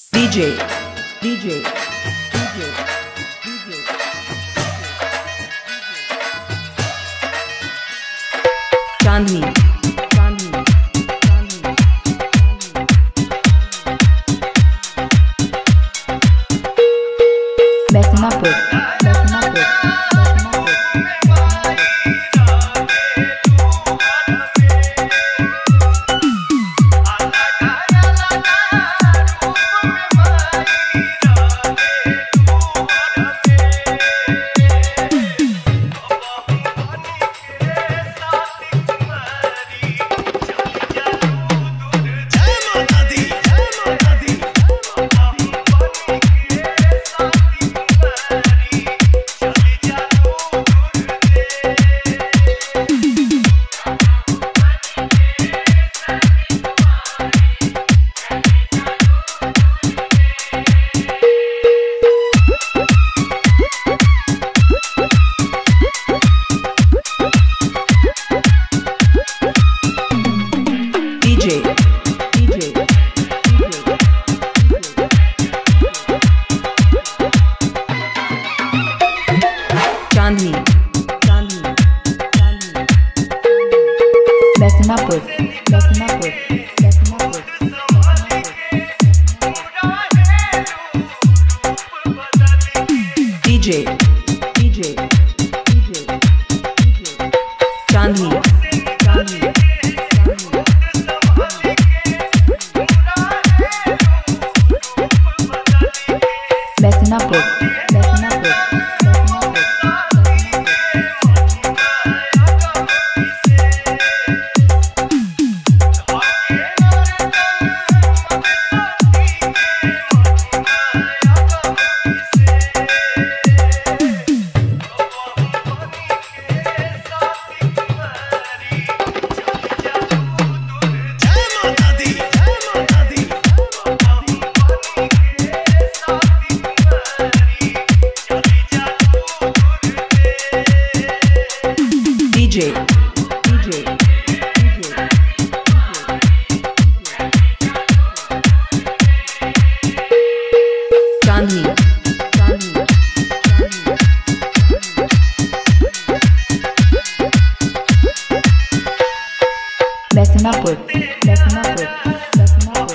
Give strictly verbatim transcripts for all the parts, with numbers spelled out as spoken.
D J, D J, D J, D J. Chandni, Chandni, Chandni, Bethnapur, Bethnapur, Bethnapur. Chandni, Chandni, Chandni. Bethnapur, Bethnapur, Bethnapur. D J, D J, D J, D J. Chandni, Chandni, Chandni. Bethnapur, Bethnapur. D J, D J, D J, Chandni, Chandni, Chandni. Bethnapur, Bethnapur, Bethnapur,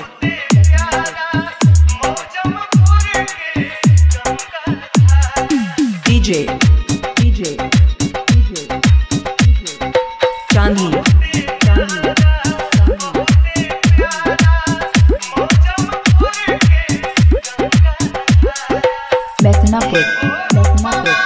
Bethnapur. D J, D J, D J. Chandni, Chandni, Chandni. Bethnapur, Bethnapur, Bethnapur.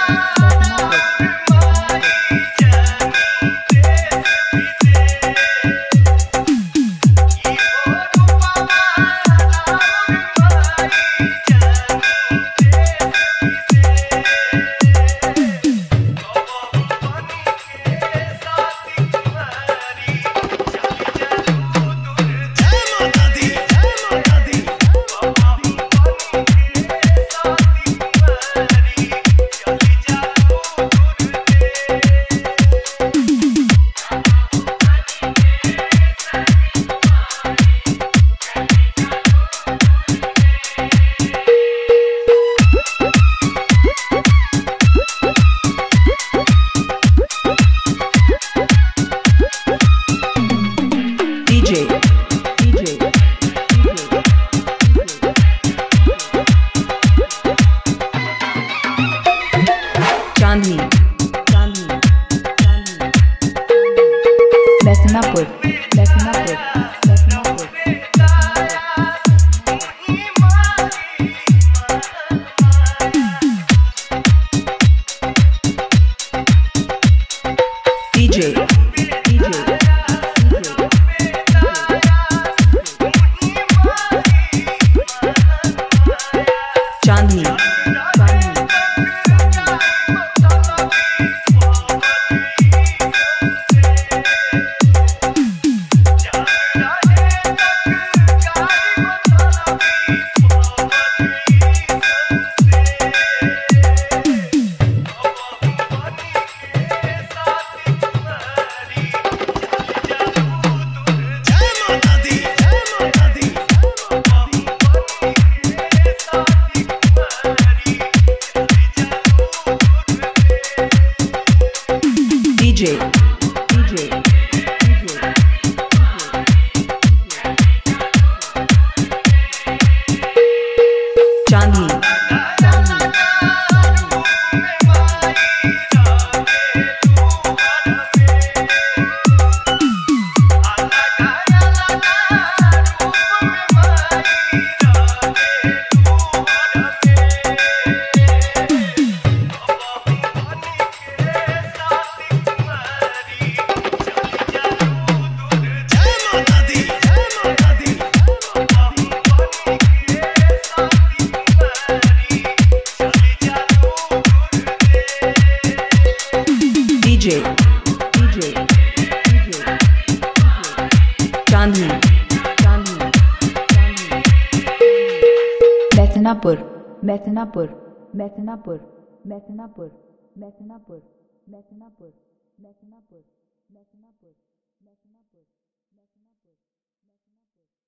Chandni Chandni मैथनापुर मैथनापुर मैथनापुर मैथनापुर मैथनापुर मैथनापुर मैथनापुर मैथनापुर मैथनापुर मैथनापुर मैथनापुर